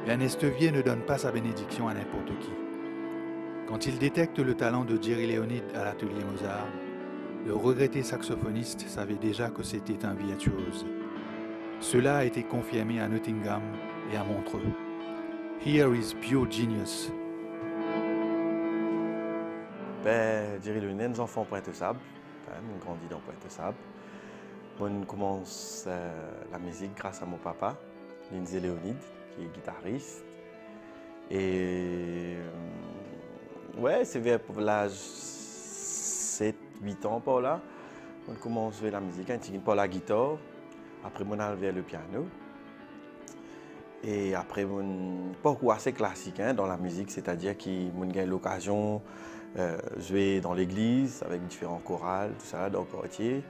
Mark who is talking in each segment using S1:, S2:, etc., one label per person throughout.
S1: Un estevier ne donne pas sa bénédiction à n'importe qui. Quand il détecte le talent de Jerry Leonid à l'atelier Mozart, le regretté saxophoniste savait déjà que c'était un virtuose. Cela a été confirmé à Nottingham et à Montreux. Here is pure genius.
S2: Jerry Leonid, nous enfants Pointe-Sable, on grandit dans Pointe-Sable. On commence la musique grâce à mon papa, Lindsay Leonid, qui est guitariste. Et ouais, c'est vers l'âge 7-8 ans par là. On commence vers la musique, par la guitare. Après, on a vers le piano. Et après, un parcours assez classique dans la musique, c'est-à-dire qu'on a eu l'occasion de jouer dans l'église avec différents chorales, tout ça, dans le quartier.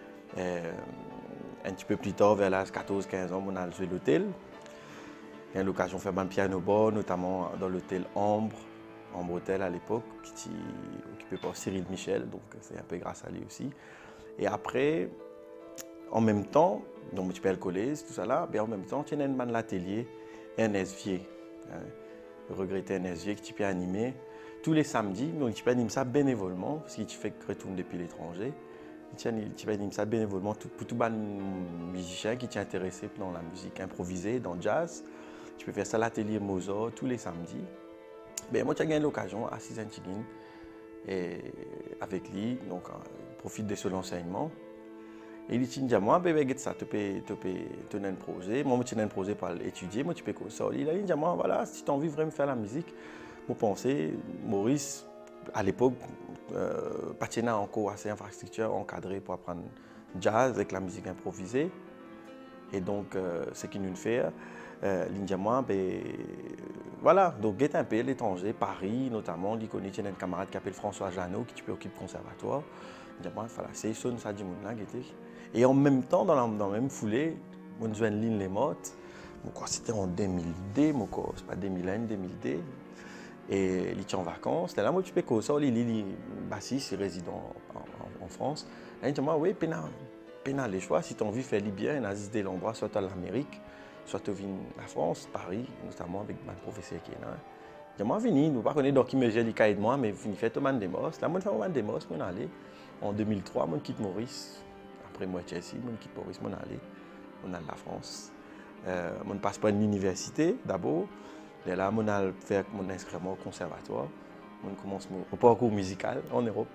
S2: Un petit peu plus tard, vers l'âge 14-15 ans, on a joué l'hôtel. J'ai eu l'occasion de faire un piano bar, notamment dans l'hôtel Ambre Hôtel à l'époque, qui était occupé par Cyril Michel, donc c'est un peu grâce à lui aussi. Et après, en même temps, donc tu peux le collège, tout ça là, mais en même temps, tu as un man l'atelier, un Vier, le regretté un Vier qui peut animer tous les samedis, donc tu peux animer ça bénévolement, parce qu'il fait que retourne depuis l'étranger. Tu peux animer ça bénévolement pour tout les musicien qui t'est intéressé dans la musique improvisée, dans le jazz. Tu peux faire ça à l'atelier Mozart tous les samedis. Ben, moi, tu as eu l'occasion à Saint-Tigine et avec lui, donc profite de son enseignement. Et il dit à moi, ça, tu peux un projet. Moi, tu as un projet pour étudier, moi, tu peux ça. Il a dit à moi, voilà, si tu as envie vraiment de faire la musique, moi, penser, Maurice, à l'époque, patinait encore assez infrastructure encadrée pour apprendre jazz avec la musique improvisée. Et donc, ce qu'il nous fait, moi, voilà, donc guette un peu l'étranger, Paris notamment, il connaît un camarade qui s'appelle François Jeannot, qui occupe le conservatoire. Il moi, voilà, c'est ça du monde là, et en même temps, dans la même foulée, on joue une ligne les mottes. C'était en 2000D, c'est pas 2001, 2000D. Et il était en vacances. Là, moi, tu peux que ça, il est bassiste, il réside en France. Et il dit, moi, oui, pénal les choix. Si tu as envie de faire bien, il y a des endroits, soit à l'Amérique, soit tu viens à France, Paris, notamment avec mon professeur qui est là. Il dit, moi, vini, nous ne connaissons pas qui me gère les cahiers de moi, mais vini faire tout le monde des mosses. Là, moi, je fais un démos, moi, allé. En 2003, moi, je quitte Maurice. Après, moi, Chelsea, moi, je quitte Maurice, moi, allé. On a la France. Moi, je passe par l'université, d'abord. Et là, je vais faire mon inscription au conservatoire. Je commence mon parcours musical en Europe.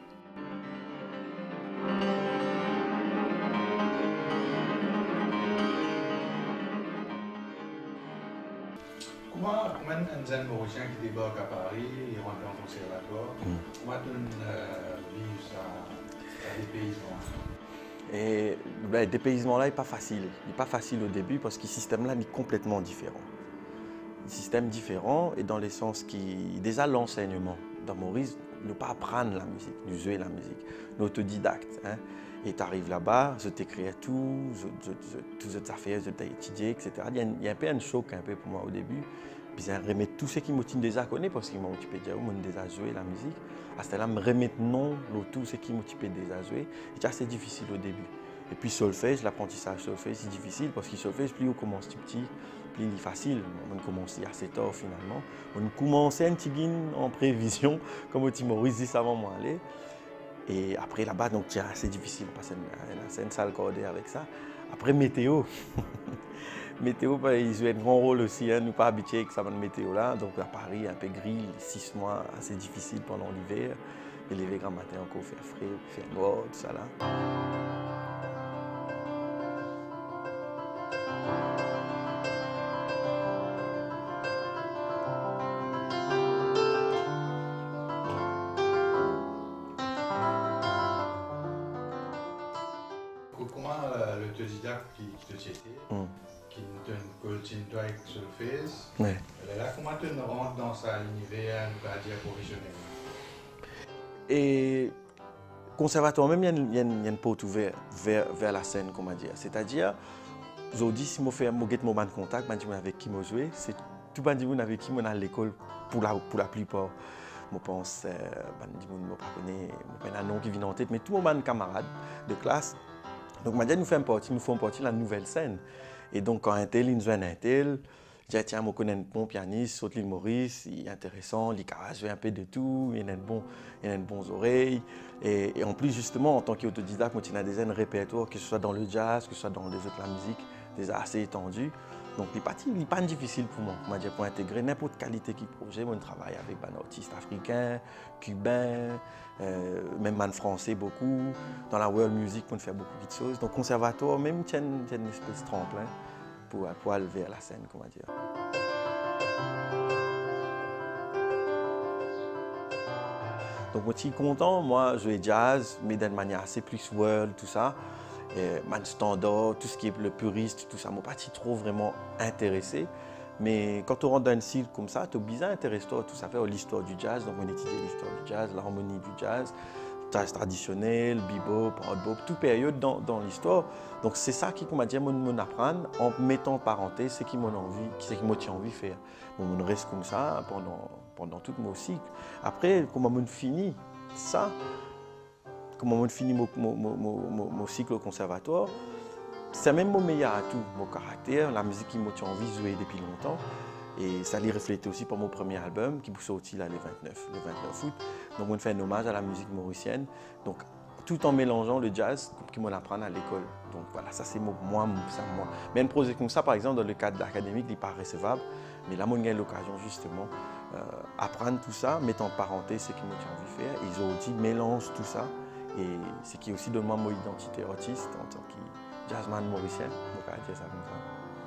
S1: Comment un jeune Mauricien qui débarque à Paris, il rentre dans le conservatoire, comment tu vis ça dépaysement?
S2: Et le dépaysement là n'est pas facile. Il n'est pas facile au début parce que le système là est complètement différent. Un système différent et dans le sens qui déjà l'enseignement dans Maurice ne pas apprendre la musique, nous jouer la musique, nous autodidacte. Et tu arrives là-bas, je t'écris tout, toutes les affaires, je t'ai étudié, etc. Il y a un peu un choc un peu pour moi au début. Puis je remettre tout ce qui m'a déjà connu parce qu'ils m'ont déjà joué la musique. À ce moment-là, me remettre non, tout ce qui m'a déjà joué. C'est assez difficile au début. Et puis solfège, l'apprentissage solfège, c'est difficile parce que solfège, plus on commence petit, plus il est facile. On commence assez tard finalement. On commence un petit en prévision, comme au Maurice dit avant moi aller. Et après là-bas, donc c'est assez difficile parce qu'il y a une salle cordée avec ça. Après météo, météo, il joue un grand rôle aussi. Nous ne sommes pas habitués avec ça de météo là. Donc à Paris, un peu gris, 6 mois assez difficile pendant l'hiver. Et l'hiver grand matin encore faire frais, faire noir, tout ça là.
S1: Comment l'autodidacte qui te citait, qui te coaching toi avec solfège, là, comment tu rentres dans l'univers, on va dire, professionnel?
S2: Et conservatoire, même il y a une porte ouverte vers la scène, comment dire. C'est-à-dire, aujourd'hui, si je fais mon contact, avec qui je joue, c'est tout le monde avec qui je suis à l'école pour la plupart. Je pense, je ne connais pas un nom qui vient en tête, mais tout le monde camarade de classe. Donc, nous faisons partie de la nouvelle scène. Et donc, quand un tel, il nous joue un tel, J'ai dit, tiens, je connais un bon pianiste, saute l'île Maurice, il est intéressant, il a joué un peu de tout, il a une bonne oreille. Et en plus, justement, en tant qu'autodidacte, moi, il a déjà un répertoire, que ce soit dans le jazz, que ce soit dans les autres la musique, déjà assez étendu. Donc, il n'est pas difficile pour moi, pour intégrer n'importe quelle qualité qui projet. Moi, je travaille avec des artistes africains, cubains, même man français beaucoup. Dans la world music, on fait beaucoup de choses. Donc, conservatoire, même, il y a une espèce de tremplin pour aller vers la scène, comment dire. Donc, moi, je suis content, moi, jouer jazz, mais d'une manière assez plus world, tout ça. Man standard, tout ce qui est le puriste, tout ça, moi, pas trop vraiment intéressé. Mais quand on rentre dans un style comme ça, tu es bizarre intéressé-toi, tout ça fait l'histoire du jazz. Donc, on étudie l'histoire du jazz, l'harmonie du jazz traditionnel, bebop, hard bop, toute période dans l'histoire. Donc c'est ça qui m'a dit mon apprendre en mettant en parenthèse ce qui m'a envie de faire. On reste comme ça pendant tout mon cycle. Après, comment on finit ça, comment on finit mon cycle au conservatoire, c'est même mon meilleur atout, mon caractère, la musique qui m'a envie de jouer depuis longtemps. Et ça l'est reflété aussi par mon premier album qui est sorti là, le 29 août. Donc on fait un hommage à la musique mauricienne. Donc tout en mélangeant le jazz qui m'en apprend à l'école. Donc voilà, ça c'est moi. Mais un projet comme ça, par exemple, dans le cadre académique, il n'est pas recevable. Mais là, on a l'occasion justement d'apprendre tout ça, mettre en parenthèse ce qu'ils m'ont envie de faire. Ils ont dit mélange tout ça. Et ce qui aussi donne moi mon identité artiste en tant que jazzman mauricien. Donc on va dire ça comme ça.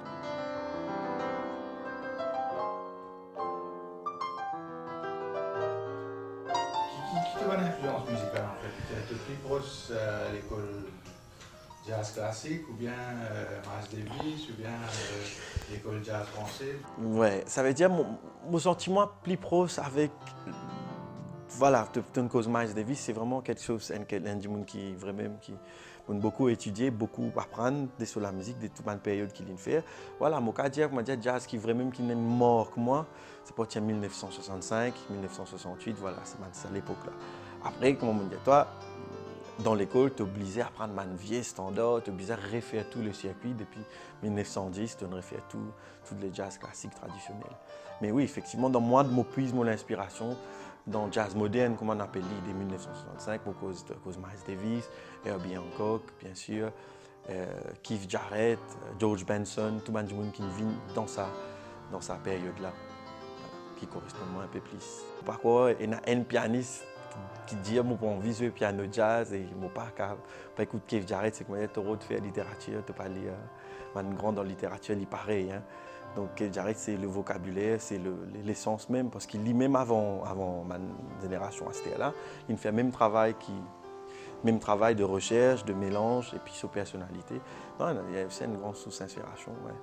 S1: Quelle influence musicale en fait? Tu es plus proche à l'école jazz classique ou bien Miles Davis ou bien l'école jazz français?
S2: Ouais, ça veut dire mon sentiment plus proche avec voilà, de cause Miles Davis, c'est vraiment quelque chose qui vraiment qui beaucoup étudié, beaucoup apprendre sur la musique, de toute la période qu'il fait. Voilà, mon cas dire, jazz qui vraiment qui n'est mort que moi, c'est pas 1965, 1968, voilà, c'est à l'époque là. Après, comme on dit, toi, dans l'école, tu es obligé à apprendre un vieux standard, tu es obligé à refaire tout le circuit depuis 1910, tu refaire tous les jazz classiques traditionnels. Mais oui, effectivement, dans moi, je puise mon inspiration dans le jazz moderne, comme on appelle dès 1965, pour cause Miles Davis, Herbie Hancock, bien sûr, Keith Jarrett, George Benson, tout le monde qui vit dans sa période-là, qui correspond un peu plus. Par contre, il y a un pianiste qui dit que j'ai envie de jouer piano jazz et je ne pas écouter Keith Jarrett, c'est que je suis de faire littérature, tu pas lire un grand dans la littérature, il est pareil. Hein. Donc Keith Jarrett, c'est le vocabulaire, c'est l'essence même, parce qu'il lit même avant ma génération à cette là, il fait le même travail de recherche, de mélange et puis sur personnalité. C'est une grande source d'inspiration. Ouais.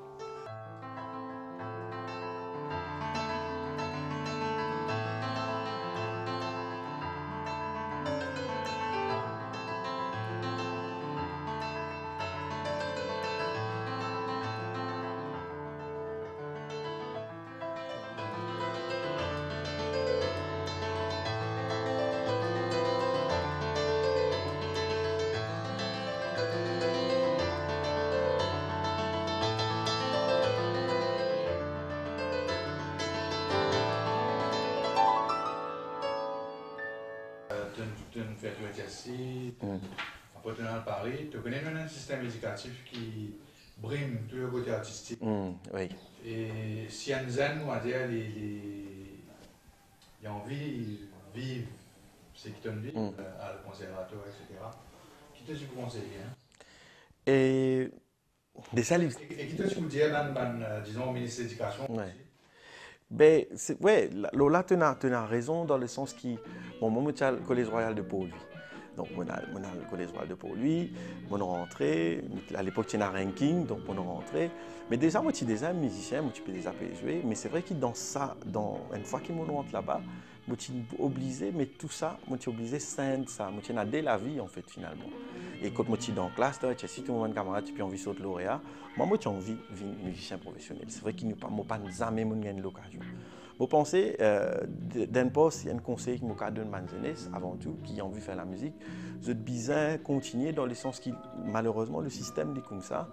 S1: Tu fais tout exercice, après tu es dans Paris, tu connais un système éducatif qui brime tout le côté artistique.
S2: Oui.
S1: Et si un zen, on va dire, il a envie de vivre ce qui donne vie à le conservatoire, etc. Qui te dit pour conseiller? Hein?
S2: Et des salles.
S1: Et qui te dit pour dire, disons, au ministère de l'Éducation?
S2: Ouais. Ben, ouais, là, tu as raison dans le sens qui. Bon, moi, je suis le Collège Royal de Port-Louis. Donc, on a le Collège Royal de Port-Louis, on est rentré. À l'époque, tu as un ranking, donc on est rentré. Mais déjà, moi, tu es déjà musicien, moi, tu peux déjà jouer. Mais c'est vrai que une fois qu'ils rentrent là-bas, moi, tu es obligé, mais tout ça, moi, tu es obligé de ça. Moi, tu es dès la vie, en fait, finalement. Et quand moi, tu es dans la classe, tu as si tout le monde camarade, tu peux envie de sauter lauréat. Moi, tu as envie de musicien professionnel. C'est vrai qu'il n'y a pas jamais gagné l'occasion. Vous pensez, d'un poste, il y a un conseil qui m'a donné ma jeunesse, avant tout, qui a envie de faire la musique. Je suis bien continuer dans le sens que, malheureusement, le système est comme ça.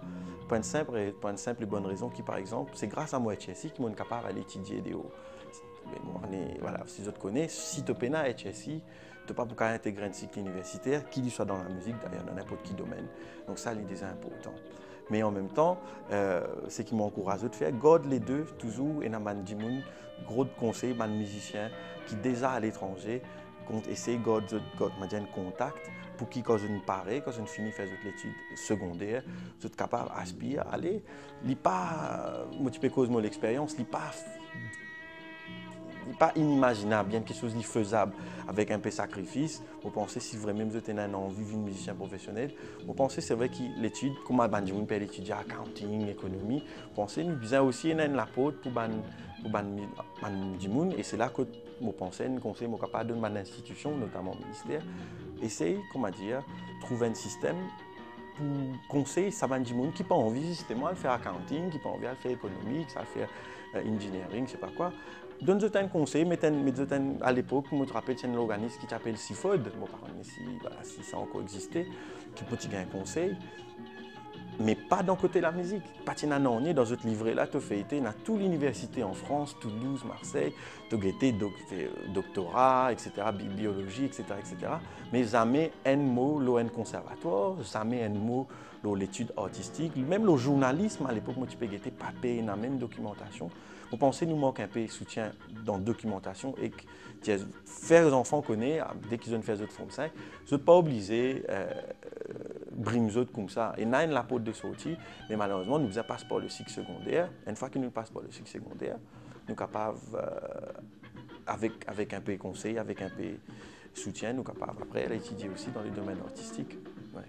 S2: pour une simple et bonne raison qui, par exemple, c'est grâce à moi et Chelsea qui m'ont capable d'aller étudier des hauts. Voilà, si je te connais, si tu es à Chelsea, tu n'as pas pour intégrer un cycle universitaire, qu'il soit dans la musique, d'ailleurs, dans n'importe quel domaine. Donc ça, c'est important. Mais en même temps, ce qui m'encourage de faire, garde les deux, toujours, et dans un gros conseil, un musicien qui déjà à l'étranger, essayer de garder un contact pour qui, quand je ne parais, quand je ne finis de faire l'étude secondaire, je suis capable d'aspirer à aller. Ce n'est pas, moi, tu peux causer mon expérience, ce n'est pas inimaginable, bien quelque chose de faisable avec un peu de sacrifice. Vous pensez, si vraiment vous avez envie de musicien professionnel, vous pensez, c'est vrai que l'étude, comme à Banjimoun, peut étudier accounting, économie, vous pensez, nous avons aussi la porte pour Banjimoun, et c'est là que vous pensez, nous conseillons, nous capable de donner une institution, notamment le ministère, essayer, comment dire, trouver un système pour conseiller ça Banjimoun qui n'a pas envie justement de faire accounting, qui n'a pas envie de faire économique, ça faire engineering, je ne sais pas quoi. Donne-moi un conseil, mais à l'époque, je me rappelle, c'est un organisme qui s'appelle CIFOD, bon, par contre, si ça a encore existé, qui peut te donner un conseil, mais pas d'un côté de la musique. Pas on est dans ce livret-là, tu fais été dans toute l'université en France, Toulouse, Marseille, tu as été doctorat, etc., biologie, etc., etc. Mais jamais un mot, l'ON conservatoire, jamais un mot, l'étude artistique, même le journalisme, à l'époque, moi, tu peux guetter papier, dans la même documentation. Vous pensez nous manque un peu de soutien dans la documentation et que faire les enfants connaître, dès qu'ils ont fait d'autres formes, ils ne sont pas obligés brimer comme ça. Et là, la porte de sortie, mais malheureusement, nous ne passons pas le cycle secondaire. Une fois que nous passons pas le cycle secondaire, nous sommes capables, avec un peu de conseil, avec un peu de soutien, nous sommes capables après d'étudier aussi dans les domaines artistiques. Ouais.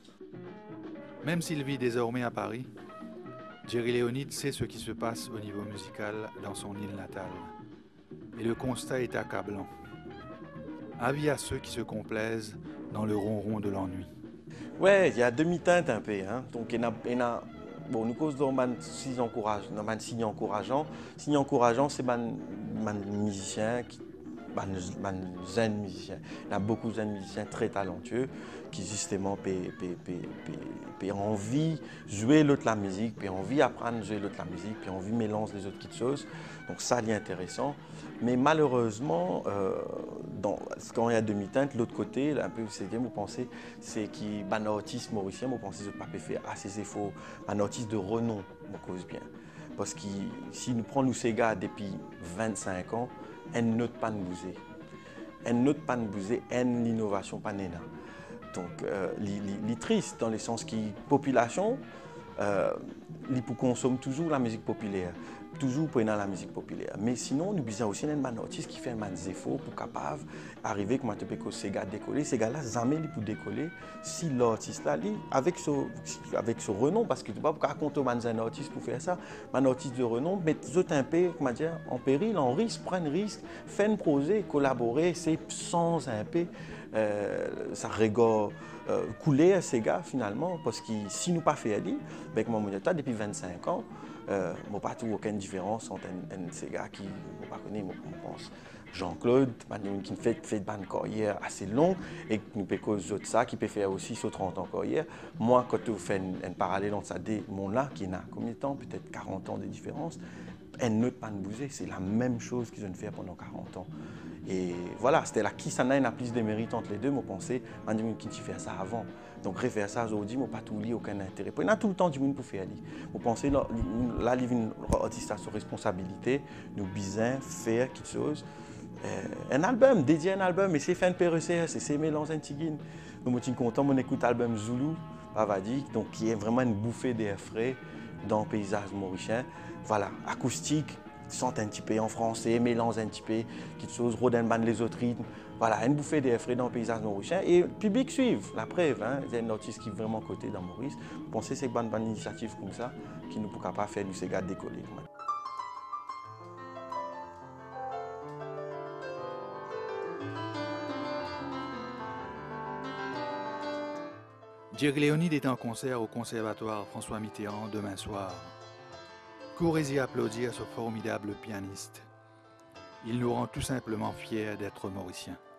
S1: Même s'il vit désormais à Paris, Jerry Leonid sait ce qui se passe au niveau musical dans son île natale. Et le constat est accablant. Avis à ceux qui se complaisent dans le ronron de l'ennui.
S2: Ouais, il y a demi-teinte un peu. Hein. Donc, bon, nous cause dans signes encourageants. Signes encourageants, c'est un musicien jeunes musiciens. Il y a beaucoup de jeunes musiciens très talentueux qui justement ont envie de jouer l'autre la musique, puis envie d'apprendre à jouer l'autre la musique, puis envie de mélanger les autres petites choses. Donc ça, c'est intéressant. Mais malheureusement, quand il y a demi-teinte, l'autre côté, un peu, c'est bien, vous pensez, c'est qu'un artiste mauricien, vous pensez que je ne peux pas faire assez efforts, un artiste de renom, me cause bien. Parce que si nous prenons ces gars depuis 25 ans, un autre pas nous bouger. Un autre pas nous bouger, l'innovation pas néna. Donc, il triste dans le sens que la population, il consomme toujours la musique populaire. Toujours pour la musique populaire. Mais sinon, nous avons aussi un artiste qui fait un effort pour capable arriver comme ces gars décoller. Ces gars-là, jamais ils peuvent décoller si l'artiste là, avec ce renom, parce que tu ne peux pas raconter un artiste pour faire ça, un artiste de renom, mais tout un peu, comment dire, en péril, en risque, prendre un risque, faire un projet, collaborer, c'est sans un peu, ça rigole. Couler à ces gars finalement, parce que si nous pas fait aller, avec mon moneta depuis 25 ans, je pas trouvé aucune différence entre ces gars qui ne pas connaître, je pense. Jean-Claude, qui fait une carrière assez longue et qui nous peut causer de ça, qui peut faire aussi sur 30 ans de carrière. Moi, quand tu fais un parallèle entre ça, mon-là, qui n'a combien de temps, peut-être 40 ans de différence, un autre pas de bouger, c'est la même chose qu'ils ont fait pendant 40 ans. Et voilà, c'était là qui s'en a plus de mérite entre les deux, je pensais, qui fait ça avant. Donc, refaire ça aujourd'hui, je n'ai pas tout lié, aucun intérêt. Il y a tout le temps du monde pour faire. Je pensais, là, l'artiste a sa responsabilité, nous besoin faire quelque chose. Un album, dédié à un album, et c'est fait un PRCS, c'est mélange un tigine. Donc, je suis content, on écoute l'album Zulu, Pavadi, donc qui est vraiment une bouffée d'air frais dans le paysage mauricien. Voilà, acoustique, chante un petit peu en français, mélange un petit peu, quelque chose, Rodenban les autres rythmes. Voilà, une bouffée d'air frais dans le paysage mauricien. Et le public suit, la preuve. Hein, il y a un artiste qui est vraiment coté dans Maurice. Vous pensez que c'est une bonne initiative comme ça qui ne pourra pas faire du Sega décoller.
S1: Jerry Leonid est en concert au Conservatoire François Mitterrand demain soir. Courez y applaudir ce formidable pianiste. Il nous rend tout simplement fiers d'être mauriciens.